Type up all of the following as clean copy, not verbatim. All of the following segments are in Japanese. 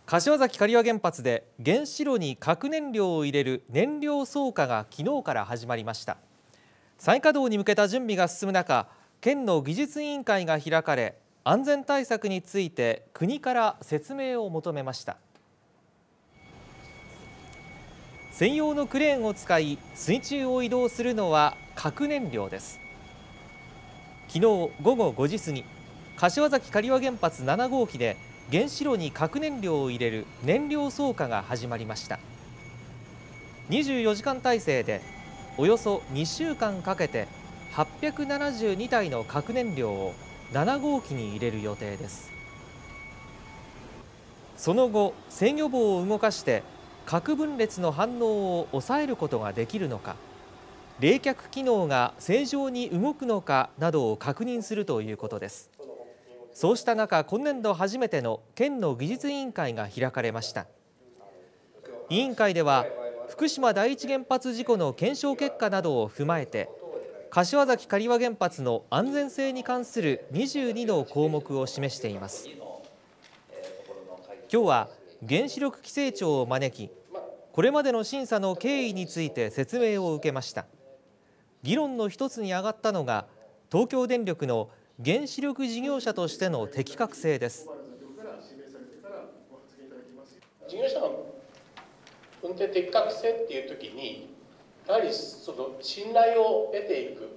柏崎刈羽原発で原子炉に核燃料を入れる燃料装荷が昨日から始まりました。再稼働に向けた準備が進む中、県の技術委員会が開かれ、安全対策について国から説明を求めました。専用のクレーンを使い水中を移動するのは核燃料です。昨日午後5時過ぎ、柏崎刈羽原発7号機で原子炉に核燃料を入れる燃料装荷が始まりました。24時間体制でおよそ2週間かけて872体の核燃料を7号機に入れる予定です。その後、制御棒を動かして核分裂の反応を抑えることができるのか、冷却機能が正常に動くのかなどを確認するということです。そうした中、今年度初めての県の技術委員会が開かれました。委員会では福島第一原発事故の検証結果などを踏まえて、柏崎刈羽原発の安全性に関する22の項目を示しています。今日は原子力規制庁を招き、これまでの審査の経緯について説明を受けました。議論の一つに上がったのが、東京電力の原子力事業者としての適格性です。 事業者の運転適格性っていうときに、やはりその信頼を得ていく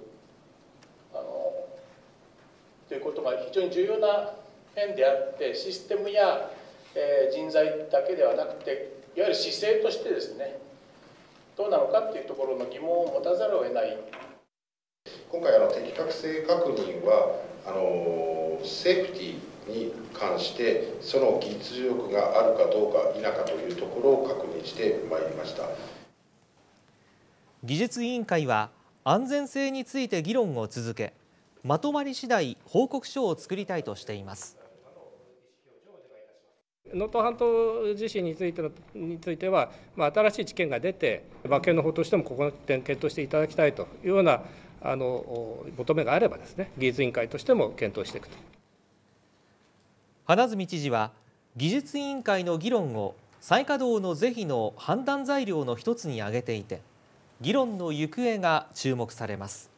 ということが非常に重要な面であって、システムや、人材だけではなくて、いわゆる姿勢としてですね、どうなのかっていうところの疑問を持たざるを得ない。 今回適格性確認はセーフティーに関してその技術力があるかどうか否かというところを確認してまいりました。 技術委員会は安全性について議論を続け、まとまり次第報告書を作りたいとしています。 能登半島地震については、新しい知見が出て、県の方としてもここの点検討していただきたいというような求めがあればですね、技術委員会としても検討していくと。 花角知事は技術委員会の議論を再稼働の是非の判断材料の一つに挙げていて、議論の行方が注目されます。